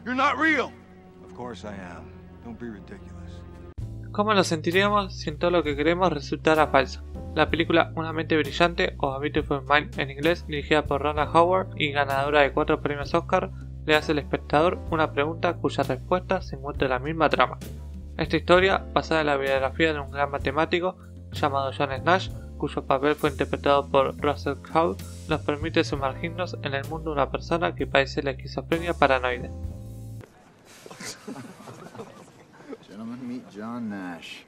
You're not real. Of course I am. Don't be ridiculous. ¿Cómo nos sentiríamos si en todo lo que queremos resultara falso? La película Una mente brillante, o A Beautiful Mind en inglés, dirigida por Ron Howard y ganadora de 4 premios Oscar, le hace al espectador una pregunta cuya respuesta se encuentra en la misma trama. Esta historia, basada en la biografía de un gran matemático llamado John Nash, cuyo papel fue interpretado por Russell Crowe, nos permite sumergirnos en el mundo de una persona que padece la esquizofrenia paranoide. Gentlemen, meet John Nash.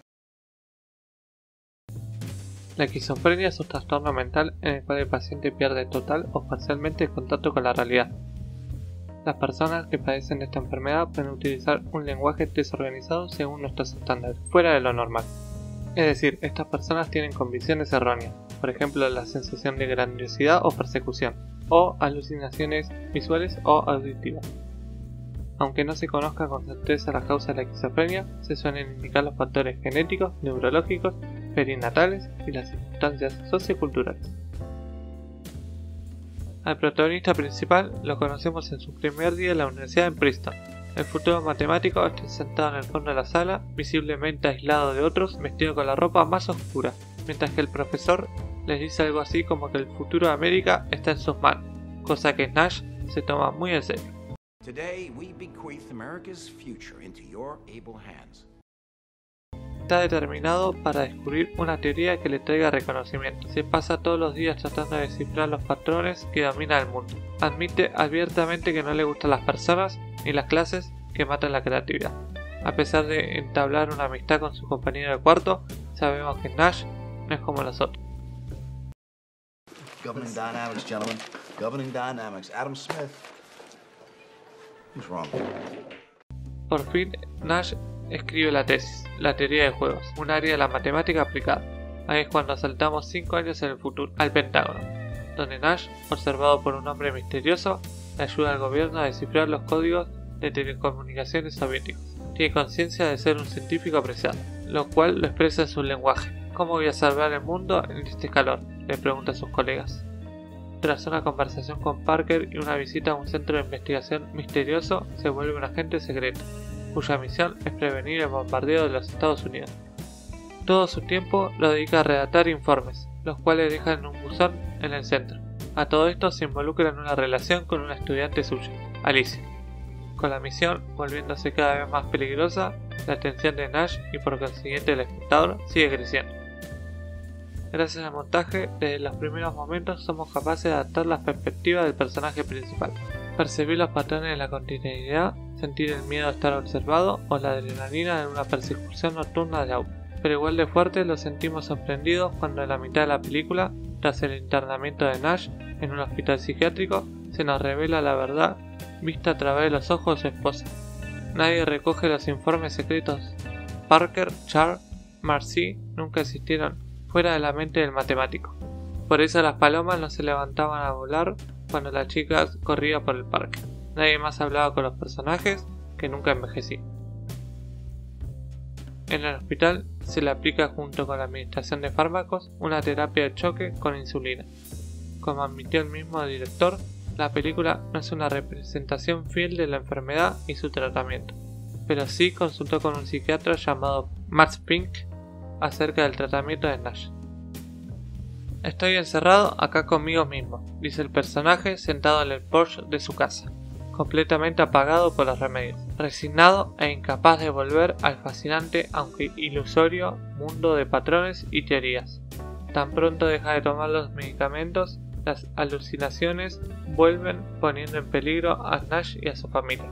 La esquizofrenia es un trastorno mental en el cual el paciente pierde total o parcialmente el contacto con la realidad. Las personas que padecen esta enfermedad pueden utilizar un lenguaje desorganizado según nuestros estándares, fuera de lo normal. Es decir, estas personas tienen convicciones erróneas, por ejemplo la sensación de grandiosidad o persecución, o alucinaciones visuales o auditivas. Aunque no se conozca con certeza la causa de la esquizofrenia, se suelen indicar los factores genéticos, neurológicos, perinatales y las circunstancias socioculturales. Al protagonista principal lo conocemos en su primer día en la universidad en Princeton. El futuro matemático está sentado en el fondo de la sala, visiblemente aislado de otros, vestido con la ropa más oscura, mientras que el profesor les dice algo así como que el futuro de América está en sus manos, cosa que Nash se toma muy en serio. Today we bequeath America's future into your able hands. Está determinado para descubrir una teoría que le traiga reconocimiento. Se pasa todos los días tratando de descifrar los patrones que dominan el mundo. Admite abiertamente que no le gustan las personas ni las clases que matan la creatividad. A pesar de entablar una amistad con su compañero de cuarto, sabemos que Nash no es como nosotros. Governing dynamics, gentlemen. Governing dynamics. Adam Smith. What's wrong? Por fin, Nash escribe la tesis, la teoría de juegos, un área de la matemática aplicada. Ahí es cuando saltamos 5 años en el futuro, al Pentágono, donde Nash, observado por un hombre misterioso, le ayuda al gobierno a descifrar los códigos de telecomunicaciones soviéticos. Tiene conciencia de ser un científico apreciado, lo cual lo expresa en su lenguaje. ¿Cómo voy a salvar el mundo en este calor?, le pregunta a sus colegas. Tras una conversación con Parker y una visita a un centro de investigación misterioso, se vuelve un agente secreto, cuya misión es prevenir el bombardeo de los Estados Unidos. Todo su tiempo lo dedica a redactar informes, los cuales dejan en un buzón en el centro. A todo esto se involucra en una relación con una estudiante suya, Alicia. Con la misión volviéndose cada vez más peligrosa, la atención de Nash y por consiguiente el espectador sigue creciendo. Gracias al montaje, desde los primeros momentos somos capaces de adaptar la perspectiva del personaje principal, percibir los patrones de la continuidad, sentir el miedo a estar observado o la adrenalina de una persecución nocturna de auto. Pero igual de fuerte lo sentimos sorprendidos cuando en la mitad de la película, tras el internamiento de Nash en un hospital psiquiátrico, se nos revela la verdad vista a través de los ojos de su esposa. Nadie recoge los informes secretos. Parker, Char, Marcy nunca existieron fuera de la mente del matemático. Por eso las palomas no se levantaban a volar cuando la chica corría por el parque. Nadie más hablaba con los personajes que nunca envejecían. En el hospital se le aplica junto con la administración de fármacos una terapia de choque con insulina. Como admitió el mismo director, la película no es una representación fiel de la enfermedad y su tratamiento, pero sí consultó con un psiquiatra llamado Max Pink acerca del tratamiento de Nash. Estoy encerrado acá conmigo mismo, dice el personaje sentado en el porche de su casa, completamente apagado por los remedios, resignado e incapaz de volver al fascinante aunque ilusorio mundo de patrones y teorías. Tan pronto deja de tomar los medicamentos, las alucinaciones vuelven poniendo en peligro a Nash y a su familia.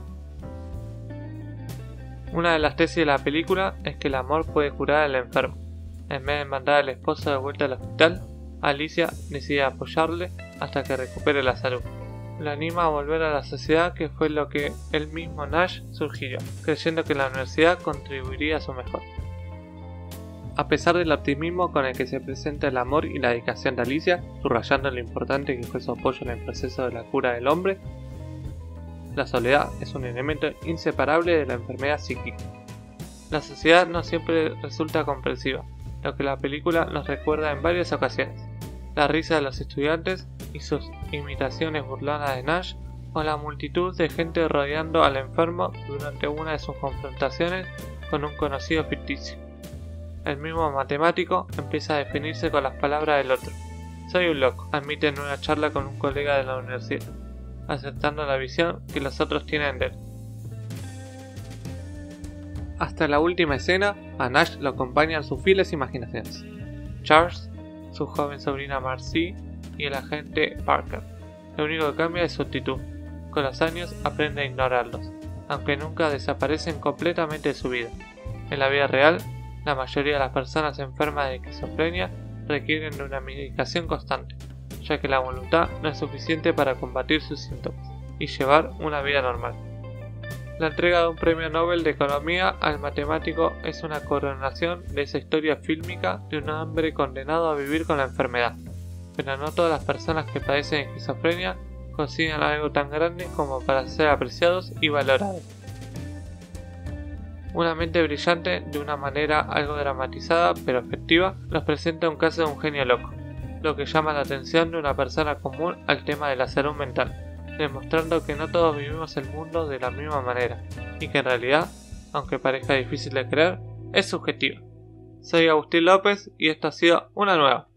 Una de las tesis de la película es que el amor puede curar al enfermo. En vez de mandar al esposo de vuelta al hospital, Alicia decide apoyarle hasta que recupere la salud. Lo anima a volver a la sociedad, que fue lo que él mismo Nash sugirió, creyendo que la universidad contribuiría a su mejora. A pesar del optimismo con el que se presenta el amor y la dedicación de Alicia, subrayando lo importante que fue su apoyo en el proceso de la cura del hombre, la soledad es un elemento inseparable de la enfermedad psíquica. La sociedad no siempre resulta comprensiva, lo que la película nos recuerda en varias ocasiones. La risa de los estudiantes y sus imitaciones burlonas de Nash o la multitud de gente rodeando al enfermo durante una de sus confrontaciones con un conocido ficticio. El mismo matemático empieza a definirse con las palabras del otro. Soy un loco, admite en una charla con un colega de la universidad, aceptando la visión que los otros tienen de él. Hasta la última escena, a Nash lo acompañan sus fieles imaginaciones: Charles, su joven sobrina Marcy y el agente Parker. Lo único que cambia es su actitud. Con los años aprende a ignorarlos, aunque nunca desaparecen completamente de su vida. En la vida real, la mayoría de las personas enfermas de esquizofrenia requieren de una medicación constante, ya que la voluntad no es suficiente para combatir sus síntomas y llevar una vida normal. La entrega de un premio Nobel de Economía al matemático es una coronación de esa historia fílmica de un hombre condenado a vivir con la enfermedad, pero no todas las personas que padecen esquizofrenia consiguen algo tan grande como para ser apreciados y valorados. Una mente brillante, de una manera algo dramatizada pero efectiva, nos presenta un caso de un genio loco, lo que llama la atención de una persona común al tema de la salud mental, demostrando que no todos vivimos el mundo de la misma manera, y que en realidad, aunque parezca difícil de creer, es subjetivo. Soy Agustín López y esto ha sido Una Nueva.